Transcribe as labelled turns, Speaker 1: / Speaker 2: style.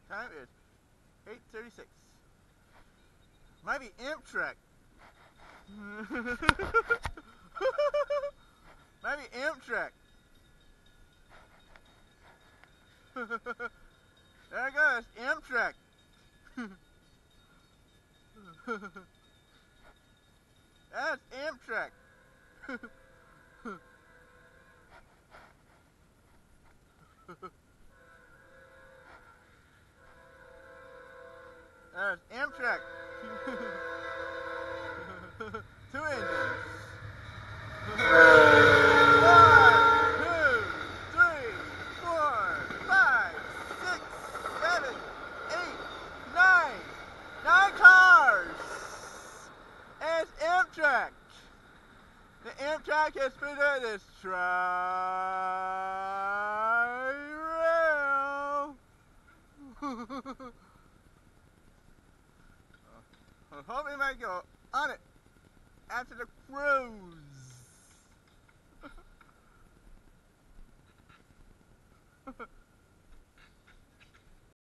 Speaker 1: Time is 8:36. Might be Amtrak. Might be Amtrak. There it goes, Amtrak. That's Amtrak. That's Amtrak. Two engines. 1, 2, 3, 4, 5, 6, 7, 8, 9. 9 cars. It's Amtrak. The Amtrak has put out this tri-rail. I hope we might go on it after the cruise.